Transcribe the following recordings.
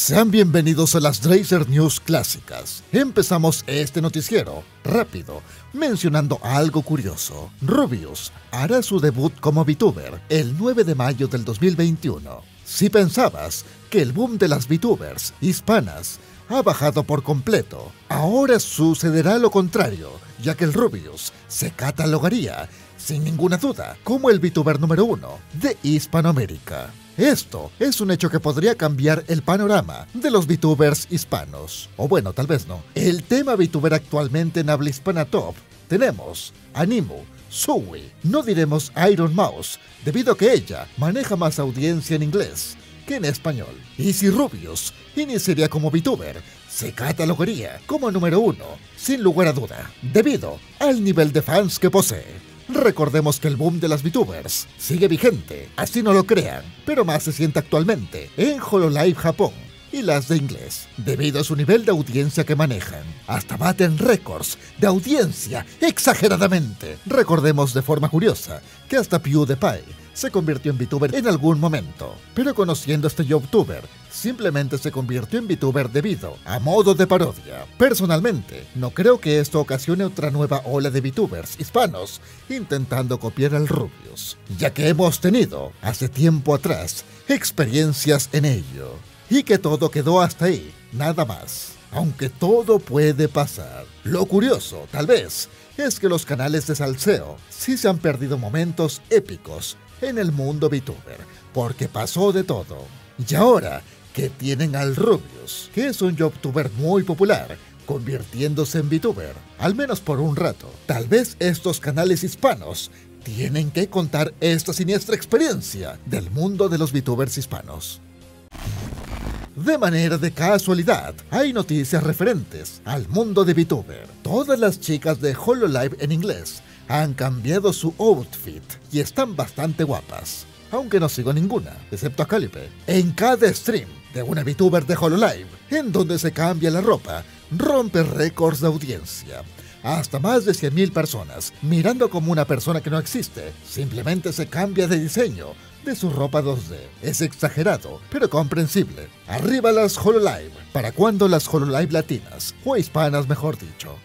Sean bienvenidos a las Drazer News clásicas. Empezamos este noticiero rápido, mencionando algo curioso. Rubius hará su debut como VTuber el 9 de mayo del 2021. Si pensabas que el boom de las VTubers hispanas ha bajado por completo, ahora sucederá lo contrario, ya que el Rubius se catalogaría, sin ninguna duda, como el VTuber número 1 de Hispanoamérica. Esto es un hecho que podría cambiar el panorama de los VTubers hispanos. O bueno, tal vez no. El tema VTuber actualmente en habla hispana top tenemos a Nimu, Zoe, no diremos Iron Mouse, debido a que ella maneja más audiencia en inglés que en español. Y si Rubius iniciaría como VTuber, se catalogaría como número 1, sin lugar a duda, debido al nivel de fans que posee. Recordemos que el boom de las VTubers sigue vigente, así no lo crean, pero más se siente actualmente en HoloLive Japón y las de inglés, debido a su nivel de audiencia que manejan. Hasta baten récords de audiencia exageradamente. Recordemos de forma curiosa que hasta PewDiePie se convirtió en VTuber en algún momento, pero conociendo a este YouTuber, simplemente se convirtió en VTuber debido a modo de parodia. Personalmente, no creo que esto ocasione otra nueva ola de VTubers hispanos intentando copiar al Rubius, ya que hemos tenido, hace tiempo atrás, experiencias en ello, y que todo quedó hasta ahí, nada más. Aunque todo puede pasar. Lo curioso, tal vez, es que los canales de salseo sí se han perdido momentos épicos en el mundo VTuber, porque pasó de todo. Y ahora que tienen al Rubius, que es un YouTuber muy popular, convirtiéndose en VTuber, al menos por un rato, tal vez estos canales hispanos tienen que contar esta siniestra experiencia del mundo de los VTubers hispanos. De manera de casualidad, hay noticias referentes al mundo de VTuber. Todas las chicas de HoloLive en inglés han cambiado su outfit y están bastante guapas, aunque no sigo ninguna, excepto a Calipe. En cada stream de una VTuber de HoloLive, en donde se cambia la ropa, rompe récords de audiencia. Hasta más de 100.000 personas, mirando como una persona que no existe, simplemente se cambia de diseño de su ropa 2D. Es exagerado, pero comprensible. Arriba las HoloLive. ¿Para cuándo las HoloLive latinas? O hispanas, mejor dicho.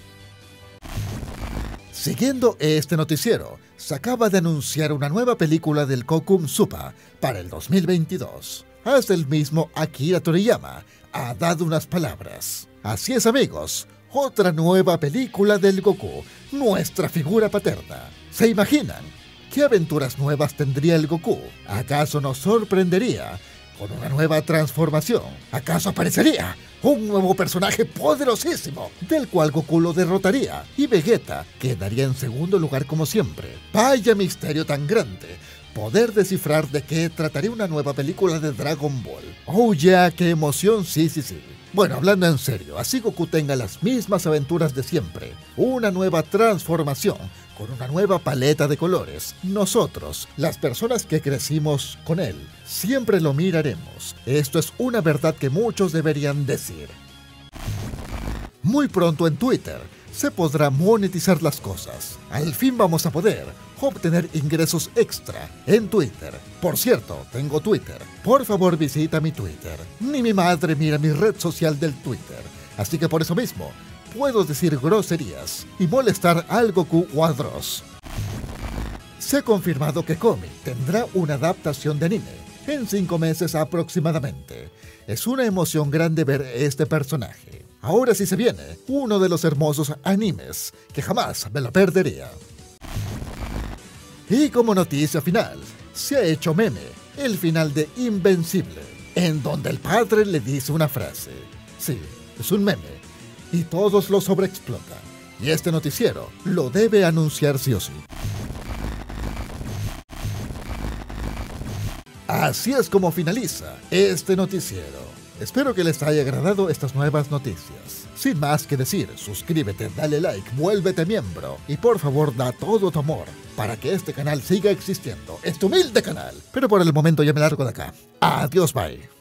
Siguiendo este noticiero, se acaba de anunciar una nueva película del Goku Supa para el 2022. Hasta el mismo Akira Toriyama ha dado unas palabras. Así es, amigos, otra nueva película del Goku, nuestra figura paterna. ¿Se imaginan qué aventuras nuevas tendría el Goku? ¿Acaso nos sorprendería con una nueva transformación? ¿Acaso aparecería un nuevo personaje poderosísimo, del cual Goku lo derrotaría y Vegeta quedaría en segundo lugar como siempre? Vaya misterio tan grande poder descifrar de qué trataría una nueva película de Dragon Ball. ¡Oh ya, qué emoción! Sí. Bueno, hablando en serio, así Goku tenga las mismas aventuras de siempre, una nueva transformación, con una nueva paleta de colores, nosotros, las personas que crecimos con él, siempre lo miraremos. Esto es una verdad que muchos deberían decir. Muy pronto en Twitter se podrá monetizar las cosas. Al fin vamos a poder obtener ingresos extra en Twitter. Por cierto, tengo Twitter. Por favor, visita mi Twitter. Ni mi madre mira mi red social del Twitter. Así que por eso mismo, puedo decir groserías y molestar al Goku o a Dross. Se ha confirmado que Komi tendrá una adaptación de anime en 5 meses aproximadamente. Es una emoción grande ver este personaje. Ahora sí se viene uno de los hermosos animes que jamás me lo perdería. Y como noticia final, se ha hecho meme el final de Invencible, en donde el padre le dice una frase. Sí, es un meme, y todos lo sobreexplotan. Y este noticiero lo debe anunciar sí o sí. Así es como finaliza este noticiero. Espero que les haya agradado estas nuevas noticias. Sin más que decir, suscríbete, dale like, vuélvete miembro y por favor da todo tu amor para que este canal siga existiendo. Este humilde canal. Pero por el momento ya me largo de acá. Adiós, bye.